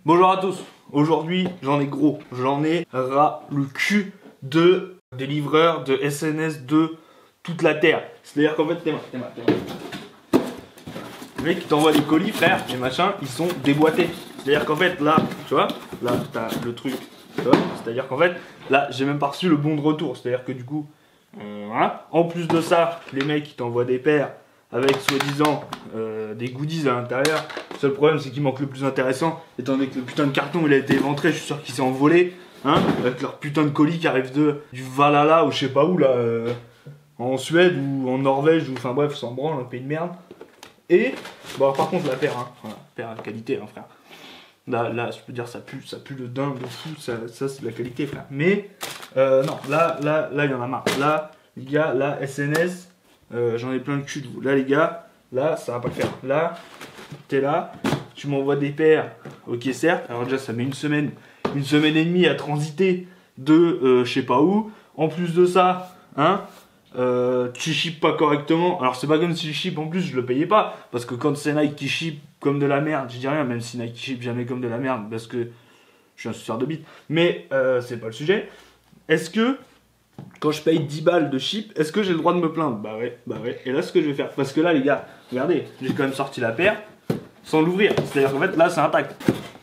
Bonjour à tous, aujourd'hui j'en ai gros, j'en ai ras le cul des livreurs de SNS de toute la terre. C'est-à-dire qu'en fait, t'es mal. Le mec qui t'envoie des colis, frère, les machins, ils sont déboîtés. C'est-à-dire qu'en fait, là, tu vois, là, t'as le truc, tu vois, c'est-à-dire qu'en fait, là, j'ai même pas reçu le bon de retour. C'est-à-dire que du coup, voilà. En plus de ça, les mecs, ils t'envoient des paires avec soi-disant des goodies à l'intérieur. Le seul problème, c'est qu'il manque le plus intéressant, étant donné que le putain de carton, il a été éventré, je suis sûr qu'il s'est envolé, hein, avec leur putain de colis qui arrive du Valhalla ou je sais pas où, là, en Suède ou en Norvège, ou enfin bref, s'en branle, un pays de merde. Et, bon, alors, par contre, la paire, hein, voilà, paire à qualité, hein, frère. Là, je peux dire, ça pue le dingue de fou, ça c'est de la qualité, frère. Mais, non, là, il y en a marre. Là, les gars, là, SNS, j'en ai plein le cul de vous. Là, les gars, là, ça va pas le faire. Là, t'es là, tu m'envoies des paires, ok, certes. Alors, déjà, ça met une semaine et demie à transiter de je sais pas où. En plus de ça, hein, tu ships pas correctement. Alors, c'est pas comme si je ship en plus, je le payais pas. Parce que quand c'est Nike qui ship comme de la merde, je dis rien, même si Nike ship jamais comme de la merde, parce que je suis un suceur de bite. Mais, c'est pas le sujet. Est-ce que, quand je paye 10 balles de ship, est-ce que j'ai le droit de me plaindre? Bah ouais. Et là, ce que je vais faire, parce que là, les gars, regardez, j'ai quand même sorti la paire sans l'ouvrir. C'est-à-dire qu'en fait, là, c'est intact.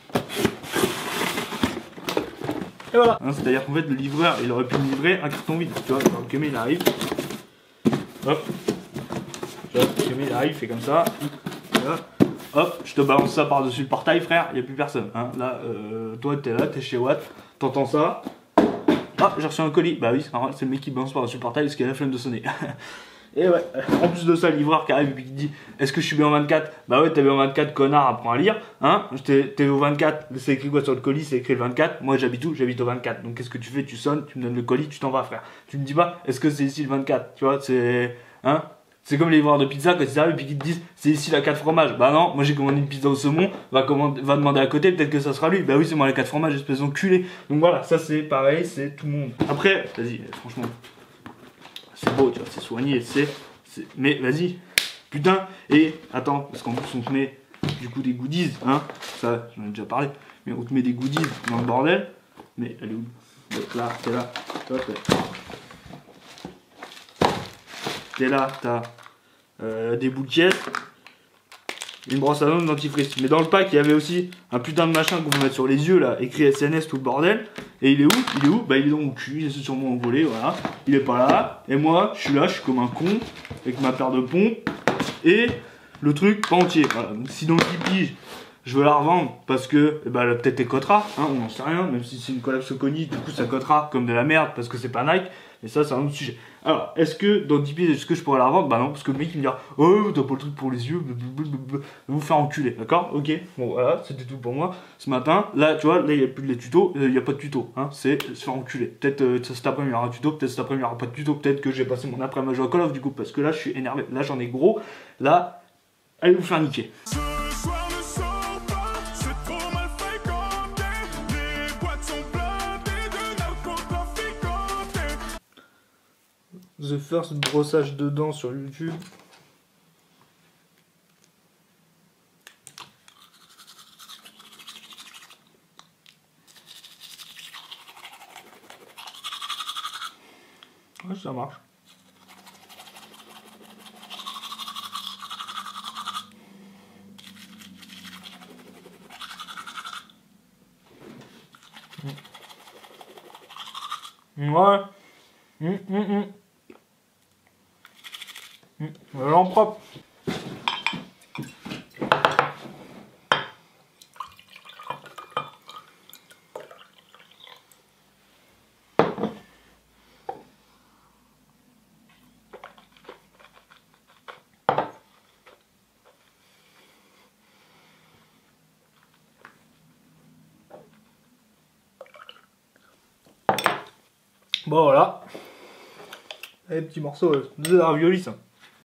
Et voilà. Hein, c'est-à-dire qu'en fait, le livreur, il aurait pu me livrer un carton vide. Tu vois, quand le camion, il arrive. Hop. Tu vois, le camion, il arrive, il fait comme ça. Hop, je te balance ça par-dessus le portail, frère, il n'y a plus personne. Hein. Là, toi, t'es là, t'es chez Watt, t'entends ça. Ah, j'ai reçu un colis. Bah oui, c'est le mec qui balance par-dessus le portail parce qu'il a la flemme de sonner. Et ouais, en plus de ça, le livreur qui arrive et qui dit: est-ce que je suis bien en 24? Bah ouais, t'es bien en 24, connard, apprends à lire. Hein, t'es au 24, c'est écrit quoi sur le colis? C'est écrit le 24. Moi, j'habite où? J'habite au 24. Donc, qu'est-ce que tu fais? Tu sonnes, tu me donnes le colis, tu t'en vas, frère. Tu me dis pas: est-ce que c'est ici le 24? Tu vois, c'est. Hein? C'est comme les livreurs de pizza quand ils arrivent et puis qu'ils te disent: c'est ici la 4 fromages. Bah non, moi j'ai commandé une pizza au saumon, va demander à côté, peut-être que ça sera lui. Bah oui, c'est moi la 4 fromages, espèce d'enculé. Donc voilà, ça c'est pareil, c'est tout le monde. Après, vas-y, franchement, c'est beau, tu vois, c'est soigné, mais vas-y, putain, et attends, parce qu'en plus on te met du coup des goodies, hein, ça j'en ai déjà parlé, mais on te met des goodies dans le bordel, mais elle est où? Là, t'es là, toi, t'es là, t'as des bouquettes, une brosse à dents, une dentifrice. Mais dans le pack, il y avait aussi un putain de machin qu'on peut mettre sur les yeux, là, écrit SNS, tout le bordel. Et il est où? Bah, il est dans mon cul, il est sûrement envolé, voilà. Il est pas là. Et moi, je suis là, je suis comme un con, avec ma paire de pompes. Et le truc, pas entier. Voilà. Donc, si dans le pipi, je veux la revendre, parce que, bah, peut-être elle cotera, hein, on n'en sait rien. Même si c'est une collab Soconi, du coup, ça cotera comme de la merde, parce que c'est pas Nike. Et ça, c'est un autre sujet. Alors, est-ce que dans 10 pieds, est-ce que je pourrais la revendre? Bah non, parce que le mec il me dira: oh, t'as pas le truc pour les yeux, vous faire enculer, d'accord? Ok, bon voilà, c'était tout pour moi ce matin. Là, tu vois, là il n'y a plus de tutos, il n'y a pas de tuto, hein, c'est se faire enculer. Peut-être cet après-midi il y aura un tuto, peut-être cet après-midi il n'y aura pas de tuto, peut-être que j'ai passé mon après-midi à jouer à Call of du coup, parce que là je suis énervé, là j'en ai gros, là, allez vous faire niquer. The First brossage de dents sur YouTube. Ouais, ça marche. Ouais. Vraiment propre. Bon voilà. Et petit morceau de ravioli ça.